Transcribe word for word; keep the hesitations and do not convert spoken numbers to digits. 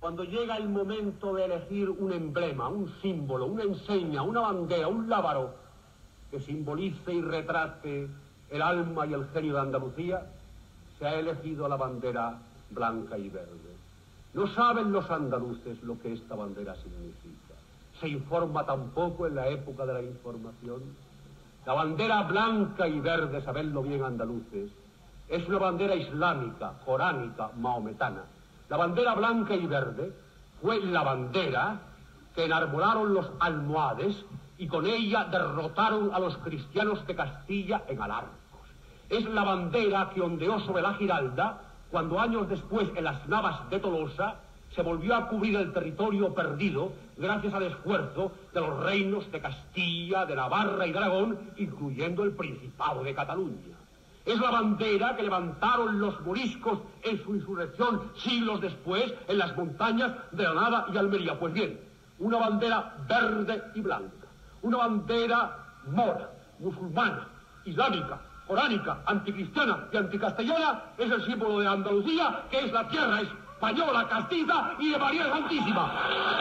Cuando llega el momento de elegir un emblema, un símbolo, una enseña, una bandera, un lábaro que simbolice y retrate el alma y el genio de Andalucía, se ha elegido la bandera blanca y verde. No saben los andaluces lo que esta bandera significa. Se informa tampoco en la época de la información. La bandera blanca y verde, sabedlo bien andaluces, es una bandera islámica, coránica, maometana. La bandera blanca y verde fue la bandera que enarbolaron los almohades y con ella derrotaron a los cristianos de Castilla en Alarcos. Es la bandera que ondeó sobre la Giralda cuando años después en las Navas de Tolosa se volvió a cubrir el territorio perdido gracias al esfuerzo de los reinos de Castilla, de Navarra y de Aragón, incluyendo el Principado de Cataluña. Es la bandera que levantaron los moriscos en su insurrección siglos después en las montañas de Granada y Almería. Pues bien, una bandera verde y blanca, una bandera mora, musulmana, islámica, coránica, anticristiana y anticastellana es el símbolo de Andalucía, que es la tierra española, castiza y de María Santísima.